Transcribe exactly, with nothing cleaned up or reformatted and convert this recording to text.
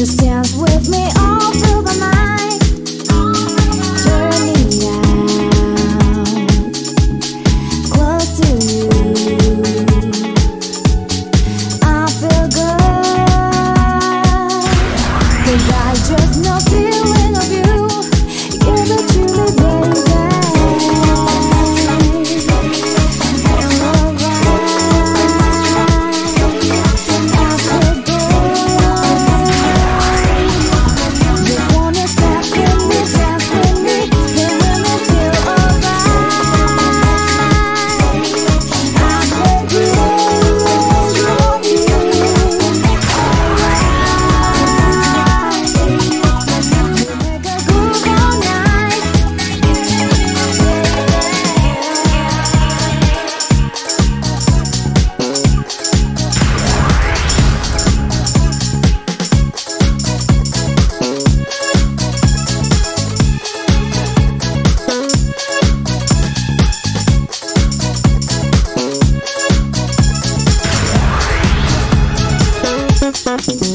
Just dance with me all through the night. Turn me out, close to you. I feel good, 'cause I just know feeling of you. You're the truly baby. Thank you.